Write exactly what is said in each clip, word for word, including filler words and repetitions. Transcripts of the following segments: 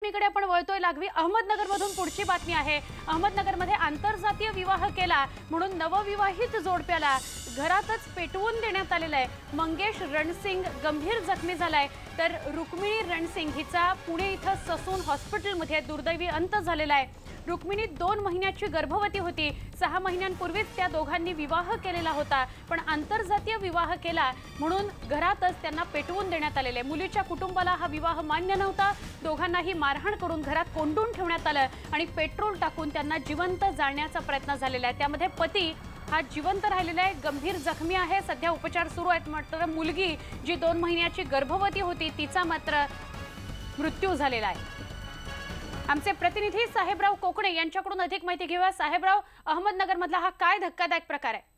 बातमीकडे आपण वळतोय लागवी अहमदनगरमधून पुढची बातमी आहे। अहमदनगरमध्ये आंतरजातीय विवाह केला म्हणून नवविवाहित जोडप्याला घरातच पेटवून देण्यात आलेला आहे। मंगेश रणसिंग गंभीर जखमी झालाय तर रुक्मिणी रणसिंग हिचा पुणे इथं ससून हॉस्पिटलमध्ये दुर्दैवी अंत झालेला आहे। रुक्मिणी दोन महिन्याची गर्भवती होती। सहा महिन्यांपूर्वीच त्या दोघांनी विवाह केलेला होता, पण आंतरजातीय विवाह केला म्हणून घरातच त्यांना पेटवून देण्यात आलेले। मुलीच्या कुटुंबाला हा विवाह मान्य नव्हता। दोघांनाही मारहाण करून घरात कोंडून ठेवण्यात आलं आणि पेट्रोल टाकून त्यांना जिवंत जाळण्याचा प्रयत्न झालेला आहे। त्यामध्ये पती हा जिवंत राहिलेला आहे, गंभीर जखमी आहे। सध्या उपचार सुरू आहेत। मात्र मुलगी जी दोन महिन्याची गर्भवती होती तिचा मात्र मृत्यू झालेला आहे। आमचे प्रतिनिधी साहेबराव कोकणे यांच्याकडून अधिक माहिती घेऊया। साहेबराव, अहमदनगर मधला हा काय धक्कादायक प्रकार आहे?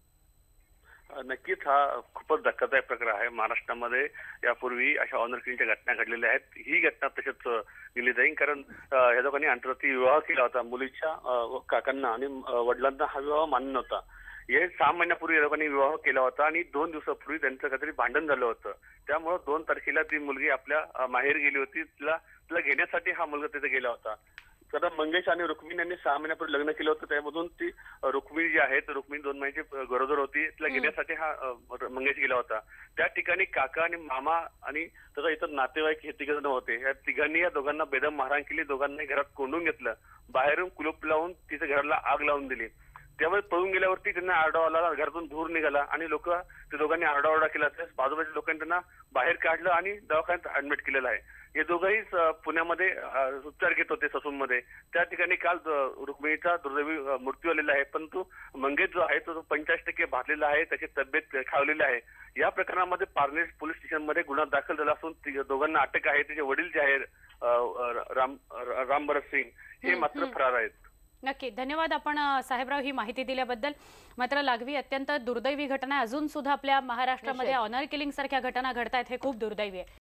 नक्कीच हा खूपच धक्कादायक प्रकार आहे। महाराष्ट्रामध्ये यापूर्वी अशा ऑनर किलिंगच्या घटना घडलेल्या आहेत। ही घटना तशीच गेली जाईल, कारण या दोघांनी आंतरजातीय विवाह केला होता। मुलीच्या काकांना आणि वडिलांना हा विवाह मान्य नव्हता। हे सहा महिन्यापूर्वी या दोघांनी विवाह केला होता आणि दोन दिवसापूर्वी त्यांचं काहीतरी भांडण झालं होतं। त्यामुळे दोन तारखेला ती मुलगी आपल्या माहेर गेली होती। तिला तिला घेण्यासाठी हा मुलगा तिथे गेला होता। तर मंगेश आणि रुक्मिणी यांनी सहा महिन्यापूर्वी लग्न केलं होतं। त्यामधून ती रुक्मिणी जी आहे, रुक्मिणी दोन महिन्याची गरोदर होती। तिला घेण्यासाठी हा मंगेश गेला होता। त्या ठिकाणी काका आणि मामा आणि त्याचा इतर नातेवाईक हे तिघ जण होते। या तिघांनी या दोघांना बेदम मारहाण केली। दोघांनाही घरात कोंडून घेतलं, बाहेरून कुलूप लावून तिच्या घराला आग लावून दिली। त्यामुळे पळून गेल्यावरती त्यांना आरडा आला, घरातून धूर निघाला आणि लोक त्या दोघांनी आरडाओरडा केला। त्यास बाजूबाजूच्या लोकांनी त्यांना बाहेर काढलं आणि दवाखान्यात ऍडमिट केलेलं आहे। हे दोघंही पुण्यामध्ये उपचार घेत होते ससूनमध्ये। त्या ठिकाणी काल रुक्मिणीचा दुर्दैवी मृत्यू आलेला आहे, परंतु मंगेश जो आहे तो पंचाळीस टक्के भाजलेला आहे, त्याची तब्येत खावलेली आहे। या प्रकरणामध्ये पारनेर पोलीस स्टेशनमध्ये गुन्हा दाखल झाला असून दोघांना अटक आहे। त्याचे वडील जे आहेत राम रामभरत सिंग हे मात्र फरार आहेत। नक्की धन्यवाद आपण साहेबराव ही माहिती दिल्याबद्दल। मात्र लागवी अत्यंत दुर्दैवी घटना अजून सुद्धा आपल्या महाराष्ट्रामध्ये ऑनर किलिंग सारख्या घटना घडतायत, हे खूप दुर्दैवी आहे।